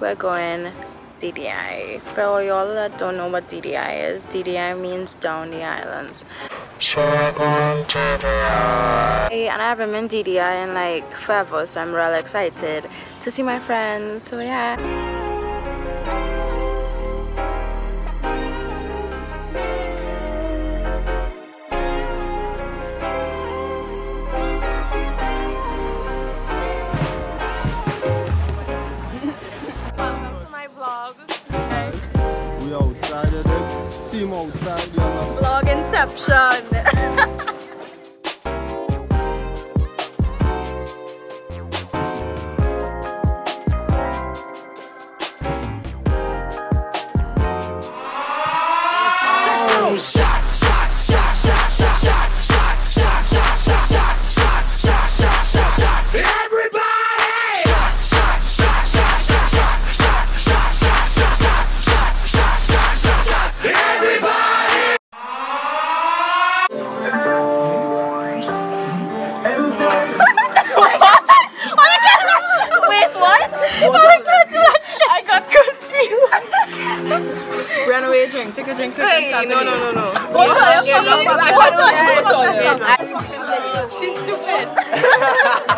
we're going DDI. For all y'all that don't know what DDI is, DDI means down the islands. And I haven't been DDI in like forever, so I'm really excited to see my friends. So yeah. We outside of the team outside. Vlog inception. Run away, drink. Take a drink. Wait, no. She's stupid.